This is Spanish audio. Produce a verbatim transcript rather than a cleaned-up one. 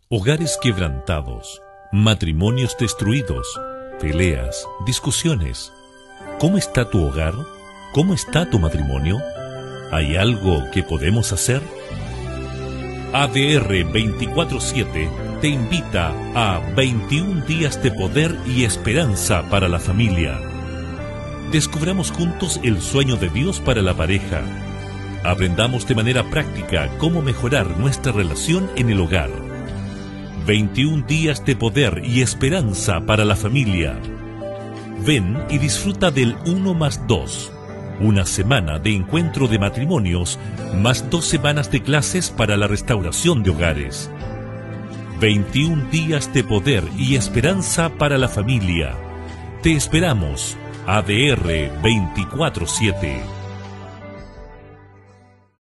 Hogares quebrantados, matrimonios destruidos, peleas, discusiones. ¿Cómo está tu hogar? ¿Cómo está tu matrimonio? ¿Hay algo que podemos hacer? A D R veinticuatro siete te invita a veintiún días de poder y esperanza para la familia. Descubramos juntos el sueño de Dios para la pareja. Aprendamos de manera práctica cómo mejorar nuestra relación en el hogar. veintiún días de poder y esperanza para la familia. Ven y disfruta del uno más dos. Una semana de encuentro de matrimonios, más dos semanas de clases para la restauración de hogares. veintiún días de poder y esperanza para la familia. Te esperamos. A D R veinticuatro siete.